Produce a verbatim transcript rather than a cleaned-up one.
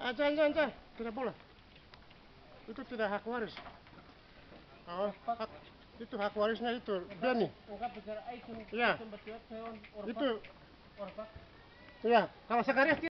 Ah, jangan, jangan, jangan. Tidak boleh. Itu tidak hak waris. Oh, hak, itu hak warisnya itu. Benny. Iya. Itu. Iya. Kalau sekarang